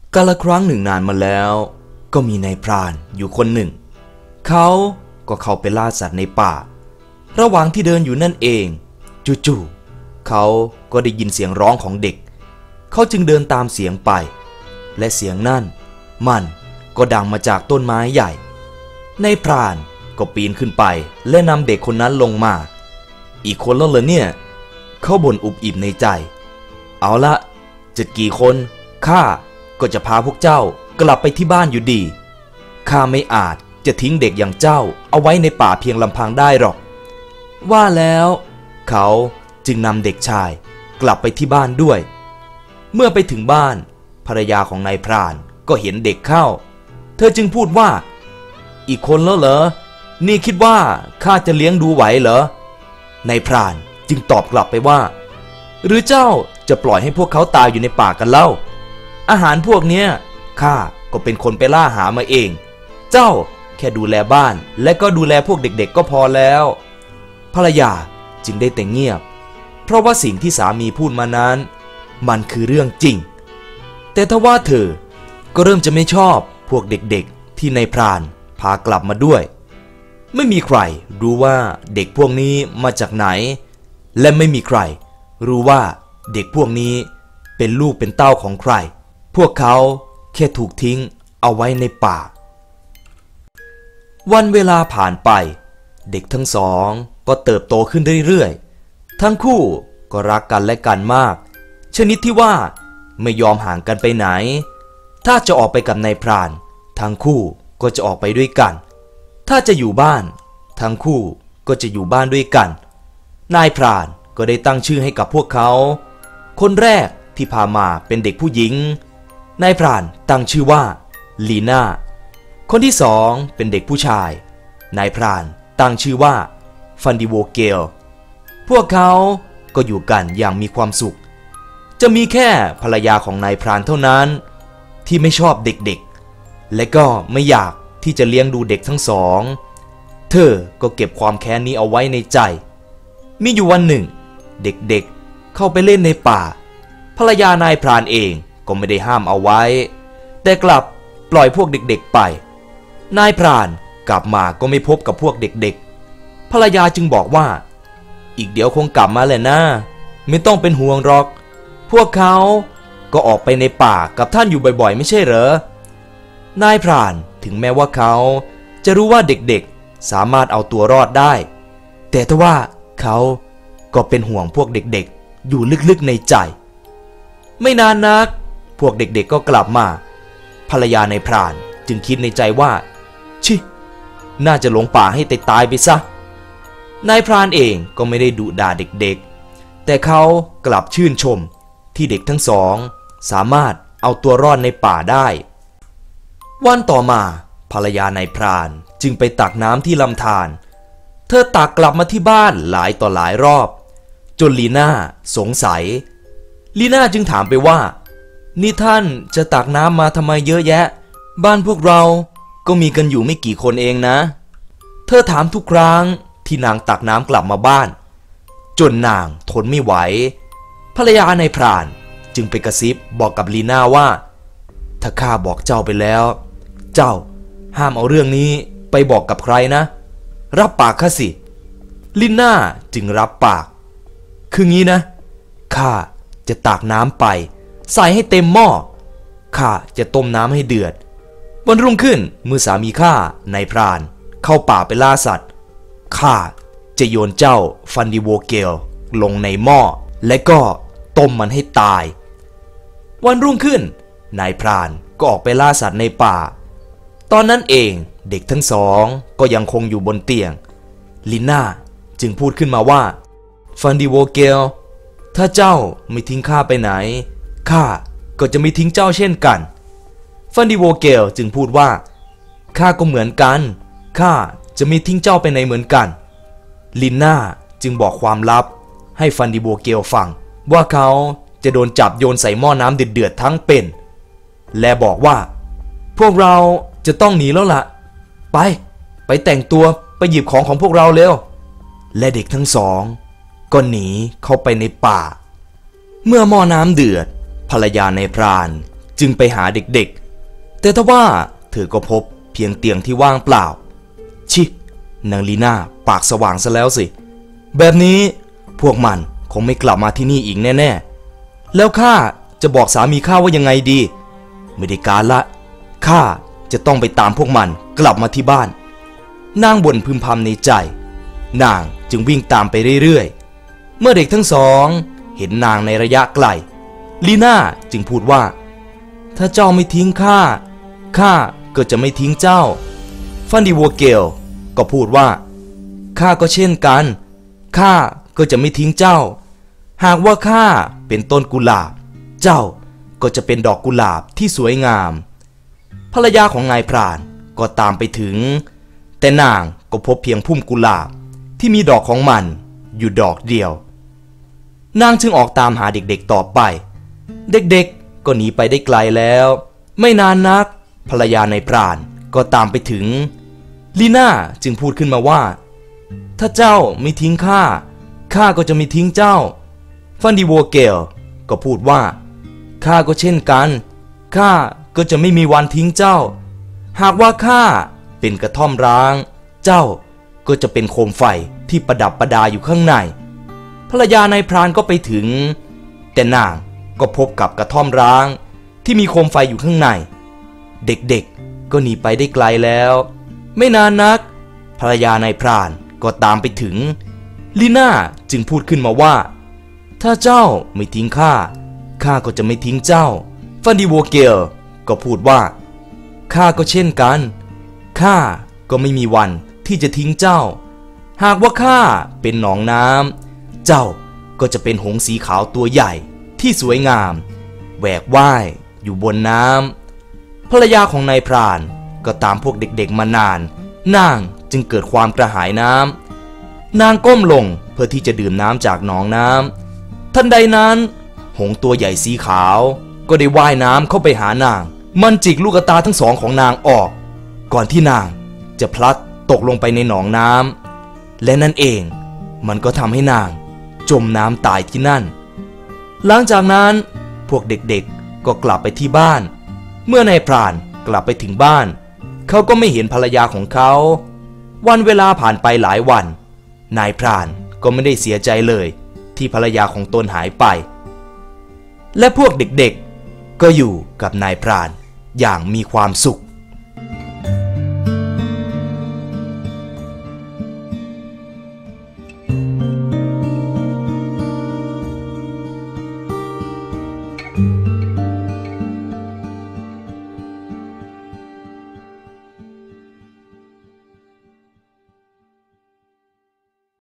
กาลครั้งหนึ่งนานมาแล้วก็มีนายพรานอยู่คนหนึ่งเขาก็เข้าไปล่าสัตว์ในป่าระหว่างที่เดินอยู่นั่นเองจู่ๆเขาก็ได้ยินเสียงร้องของเด็กเขาจึงเดินตามเสียงไปและเสียงนั่นมันก็ดังมาจากต้นไม้ใหญ่นายพรานก็ปีนขึ้นไปและนำเด็กคนนั้นลงมาอีกคนแล้วเหรอเนี่ยเขาบ่นอุบอิบในใจเอาละจะกี่คนข้าก็จะพาพวกเจ้ากลับไปที่บ้านอยู่ดีข้าไม่อาจจะทิ้งเด็กอย่างเจ้าเอาไว้ในป่าเพียงลำพังได้หรอกว่าแล้วเขาจึงนำเด็กชายกลับไปที่บ้านด้วยเมื่อไปถึงบ้านภรรยาของนายพรานก็เห็นเด็กเข้าเธอจึงพูดว่าอีกคนแล้วเหรอนี่คิดว่าข้าจะเลี้ยงดูไหวเหรอนายพรานจึงตอบกลับไปว่าหรือเจ้าจะปล่อยให้พวกเขาตายอยู่ในป่ากันเล่าอาหารพวกเนี้ยข้าก็เป็นคนไปล่าหามาเองเจ้าแค่ดูแลบ้านและก็ดูแลพวกเด็กๆก็พอแล้วภรรยาจึงได้แต่เงียบเพราะว่าสิ่งที่สามีพูดมานั้นมันคือเรื่องจริงแต่ทว่าเธอก็เริ่มจะไม่ชอบพวกเด็กๆที่นายพรานพากลับมาด้วยไม่มีใครรู้ว่าเด็กพวกนี้มาจากไหนและไม่มีใครรู้ว่าเด็กพวกนี้เป็นลูกเป็นเต้าของใครพวกเขาแค่ถูกทิ้งเอาไว้ในป่าวันเวลาผ่านไปเด็กทั้งสองก็เติบโตขึ้นเรื่อยๆทั้งคู่ก็รักกันและกันมากชนิดที่ว่าไม่ยอมห่างกันไปไหนถ้าจะออกไปกับนายพรานทั้งคู่ก็จะออกไปด้วยกันถ้าจะอยู่บ้านทั้งคู่ก็จะอยู่บ้านด้วยกันนายพรานก็ได้ตั้งชื่อให้กับพวกเขาคนแรกที่พามาเป็นเด็กผู้หญิงนายพรานตั้งชื่อว่าลีน่าคนที่สองเป็นเด็กผู้ชายนายพรานตั้งชื่อว่าฟันดิโวเกลพวกเขาก็อยู่กันอย่างมีความสุขจะมีแค่ภรรยาของนายพรานเท่านั้นที่ไม่ชอบเด็กๆและก็ไม่อยากที่จะเลี้ยงดูเด็กทั้งสองเธอก็เก็บความแค้นนี้เอาไว้ในใจมีอยู่วันหนึ่งเด็กๆเข้าไปเล่นในป่าภรรยานายพรานเองก็ไม่ได้ห้ามเอาไว้แต่กลับปล่อยพวกเด็กๆไปนายพรานกลับมาก็ไม่พบกับพวกเด็กๆภรรยาจึงบอกว่าอีกเดี๋ยวคงกลับมาแหละนะไม่ต้องเป็นห่วงหรอกพวกเขาก็ออกไปในป่ากับท่านอยู่บ่อยๆไม่ใช่เหรอนายพรานถึงแม้ว่าเขาจะรู้ว่าเด็กๆสามารถเอาตัวรอดได้แต่ทว่าเขาก็เป็นห่วงพวกเด็กๆอยู่ลึกๆในใจไม่นานนักพวกเด็กๆก็กลับมาภรรยานายพรานจึงคิดในใจว่าชิน่าจะหลงป่าให้ตายไปซะนายพรานเองก็ไม่ได้ดุด่าเด็กๆแต่เขากลับชื่นชมที่เด็กทั้งสองสามารถเอาตัวรอดในป่าได้วันต่อมาภรรยานายพรานจึงไปตักน้ำที่ลำธารเธอตักกลับมาที่บ้านหลายต่อหลายรอบจนลีน่าสงสัยลีน่าจึงถามไปว่านี่ท่านจะตักน้ำมาทำไมเยอะแยะบ้านพวกเราก็มีกันอยู่ไม่กี่คนเองนะเธอถามทุกครั้งที่นางตักน้ำกลับมาบ้านจนนางทนไม่ไหวภรรยานายพรานจึงไปกระซิบบอกกับลีน่าว่าถ้าข้าบอกเจ้าไปแล้วเจ้าห้ามเอาเรื่องนี้ไปบอกกับใครนะรับปากข้าสิลีน่าจึงรับปากคืองี้นะข้าจะตักน้ำไปใส่ให้เต็มหม้อข้าจะต้มน้ำให้เดือดวันรุ่งขึ้นเมื่อสามีข้านายพรานเข้าป่าไปล่าสัตว์ข้าจะโยนเจ้าฟันดิโวเกลลงในหม้อและก็ต้มมันให้ตายวันรุ่งขึ้นนายพรานก็ออกไปล่าสัตว์ในป่าตอนนั้นเองเด็กทั้งสองก็ยังคงอยู่บนเตียงลิน่าจึงพูดขึ้นมาว่าฟันดิโวเกลถ้าเจ้าไม่ทิ้งข้าไปไหนข้าก็จะไม่ทิ้งเจ้าเช่นกันฟันดิโวเกลจึงพูดว่าข้าก็เหมือนกันข้าจะไม่ทิ้งเจ้าไปไหนเหมือนกันลิน่าจึงบอกความลับให้ฟันดิโวเกลฟังว่าเขาจะโดนจับโยนใส่หม้อน้ำเดือดๆทั้งเป็นและบอกว่าพวกเราจะต้องหนีแล้วล่ะไปแต่งตัวไปหยิบของพวกเราเร็วและเด็กทั้งสองก็หนีเข้าไปในป่าเมื่อหม้อน้ำเดือดภรรยานายพรานจึงไปหาเด็กๆแต่ทว่าเธอก็พบเพียงเตียงที่ว่างเปล่าชินางลีน่าปากสว่างซะแล้วสิแบบนี้พวกมันคงไม่กลับมาที่นี่อีกแน่ๆแล้วข้าจะบอกสามีข้าว่ายังไงดีไม่ได้การละข้าจะต้องไปตามพวกมันกลับมาที่บ้านนางบ่นพึมพำในใจนางจึงวิ่งตามไปเรื่อยๆเมื่อเด็กทั้งสองเห็นนางในระยะไกลลีน่าจึงพูดว่าถ้าเจ้าไม่ทิ้งข้าก็จะไม่ทิ้งเจ้าฟันดิวัวเกลก็พูดว่าข้าก็เช่นกันข้าก็จะไม่ทิ้งเจ้าหากว่าข้าเป็นต้นกุหลาบเจ้าก็จะเป็นดอกกุหลาบที่สวยงามภรรยาของนายพรานก็ตามไปถึงแต่นางก็พบเพียงพุ่มกุหลาบที่มีดอกของมันอยู่ดอกเดียวนางจึงออกตามหาเด็กๆต่อไปเด็กๆก็หนีไปได้ไกลแล้วไม่นานนักภรรยานายพรานก็ตามไปถึงลีน่าจึงพูดขึ้นมาว่าถ้าเจ้าไม่ทิ้งข้าก็จะไม่ทิ้งเจ้าฟันดิวัวเกลก็พูดว่าข้าก็เช่นกันข้าก็จะไม่มีวันทิ้งเจ้าหากว่าข้าเป็นกระท่อมร้างเจ้าก็จะเป็นโคมไฟที่ประดับประดาอยู่ข้างในภรรยานายพรานก็ไปถึงแต่นางก็พบกับกระท่อมร้างที่มีโคมไฟอยู่ข้างในเด็กๆก็หนีไปได้ไกลแล้วไม่นานนักภรรยานายพรานก็ตามไปถึงลีน่าจึงพูดขึ้นมาว่าถ้าเจ้าไม่ทิ้งข้าก็จะไม่ทิ้งเจ้าฟันดิวัวเกลก็พูดว่าข้าก็เช่นกันข้าก็ไม่มีวันที่จะทิ้งเจ้าหากว่าข้าเป็นหนองน้ำเจ้าก็จะเป็นหงส์สีขาวตัวใหญ่ที่สวยงามแหวกว่ายอยู่บนน้ำภรรยาของนายพรานก็ตามพวกเด็กๆมานานนางจึงเกิดความกระหายน้ำนางก้มลงเพื่อที่จะดื่มน้ำจากหนองน้ำทันใดนั้นหงส์ตัวใหญ่สีขาวก็ได้ว่ายน้ำเข้าไปหานางมันจิกลูกตาทั้งสองของนางออกก่อนที่นางจะพลัดตกลงไปในหนองน้ำและนั่นเองมันก็ทำให้นางจมน้ำตายที่นั่นหลังจากนั้นพวกเด็กๆก็กลับไปที่บ้านเมื่อนายพรานกลับไปถึงบ้านเขาก็ไม่เห็นภรรยาของเขาวันเวลาผ่านไปหลายวันนายพรานก็ไม่ได้เสียใจเลยที่ภรรยาของตนหายไปและพวกเด็กๆก็อยู่กับนายพรานอย่างมีความสุข